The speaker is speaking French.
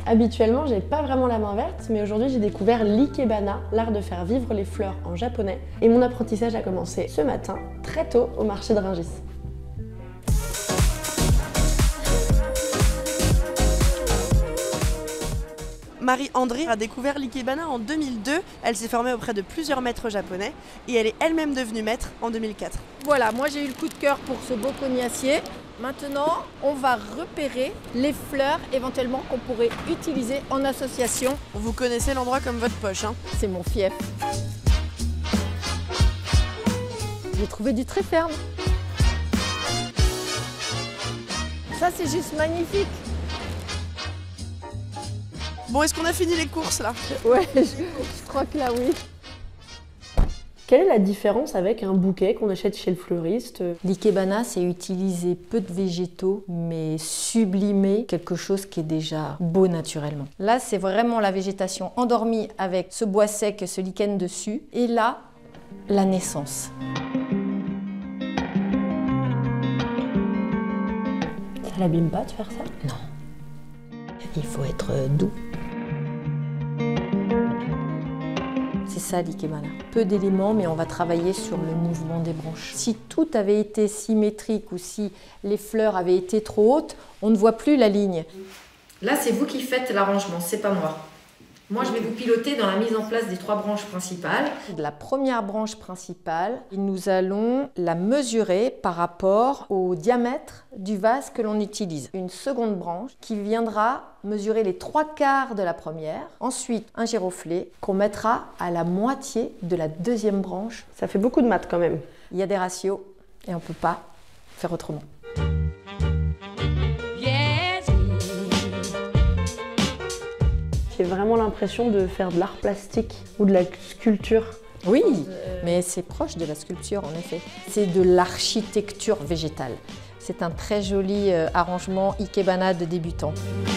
Habituellement, j'ai pas vraiment la main verte, mais aujourd'hui j'ai découvert l'ikebana, l'art de faire vivre les fleurs en japonais. Et mon apprentissage a commencé ce matin, très tôt, au marché de Rungis. Marie-André a découvert l'ikebana en 2002. Elle s'est formée auprès de plusieurs maîtres japonais et elle est elle-même devenue maître en 2004. Voilà, moi j'ai eu le coup de cœur pour ce beau cognacier. Maintenant, on va repérer les fleurs éventuellement qu'on pourrait utiliser en association. Vous connaissez l'endroit comme votre poche, hein? C'est mon fief. J'ai trouvé du très ferme. Ça, c'est juste magnifique. Bon, est-ce qu'on a fini les courses là? Ouais, je crois que là, oui. Quelle est la différence avec un bouquet qu'on achète chez le fleuriste? L'ikebana, c'est utiliser peu de végétaux, mais sublimer quelque chose qui est déjà beau naturellement. Là, c'est vraiment la végétation endormie avec ce bois sec, ce lichen dessus. Et là, la naissance. Ça l'abîme pas de faire ça? Non. Il faut être doux. C'est ça l'ikebana. Peu d'éléments, mais on va travailler sur le mouvement des branches. Si tout avait été symétrique ou si les fleurs avaient été trop hautes, on ne voit plus la ligne. Là, c'est vous qui faites l'arrangement, c'est pas moi. Moi, je vais vous piloter dans la mise en place des 3 branches principales. De la première branche principale, nous allons la mesurer par rapport au diamètre du vase que l'on utilise. Une seconde branche qui viendra mesurer les 3/4 de la première. Ensuite, un giroflée qu'on mettra à la moitié de la deuxième branche. Ça fait beaucoup de maths quand même. Il y a des ratios et on ne peut pas faire autrement. J'ai vraiment l'impression de faire de l'art plastique ou de la sculpture. Oui, mais c'est proche de la sculpture en effet. C'est de l'architecture végétale. C'est un très joli arrangement ikebana de débutant.